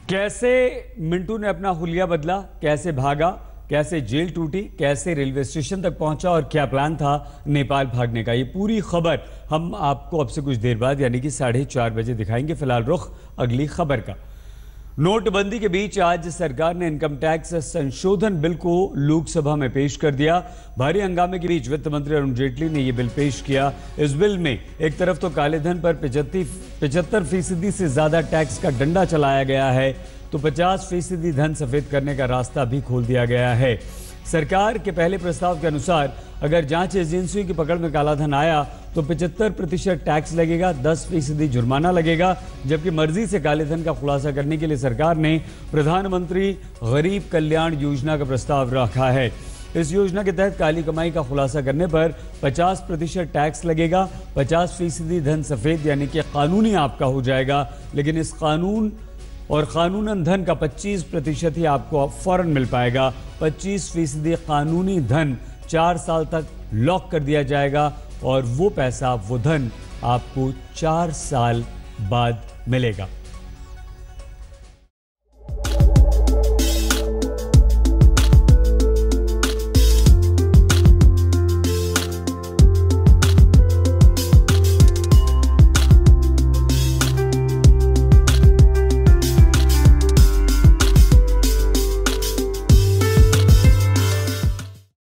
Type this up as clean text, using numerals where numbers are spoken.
कैसे मिंटू ने अपना हुलिया बदला, कैसे भागा, कैसे जेल टूटी, कैसे रेलवे स्टेशन तक पहुंचा और क्या प्लान था नेपाल भागने का, ये पूरी खबर हम आपको अब से कुछ देर बाद यानी कि 4:30 बजे दिखाएंगे। फिलहाल रुख अगली खबर का। नोटबंदी के बीच आज सरकार ने इनकम टैक्स संशोधन बिल को लोकसभा में पेश कर दिया। भारी हंगामे के बीच वित्त मंत्री अरुण जेटली ने यह बिल पेश किया। इस बिल में एक तरफ तो काले धन पर 75% से ज्यादा टैक्स का डंडा चलाया गया है, तो 50% धन सफेद करने का रास्ता भी खोल दिया गया है। सरकार के पहले प्रस्ताव के अनुसार अगर जांच एजेंसियों की पकड़ में काला धन आया तो 75% टैक्स लगेगा, 10% जुर्माना लगेगा। जबकि मर्जी से काले धन का खुलासा करने के लिए सरकार ने प्रधानमंत्री गरीब कल्याण योजना का प्रस्ताव रखा है। इस योजना के तहत काली कमाई का खुलासा करने पर 50% टैक्स लगेगा, 50% धन सफेद यानी कि कानूनी आपका हो जाएगा। लेकिन इस कानूनन धन का 25% ही आपको फौरन मिल पाएगा। 25% कानूनी धन 4 साल तक लॉक कर दिया जाएगा और वो पैसा, वो धन आपको 4 साल बाद मिलेगा।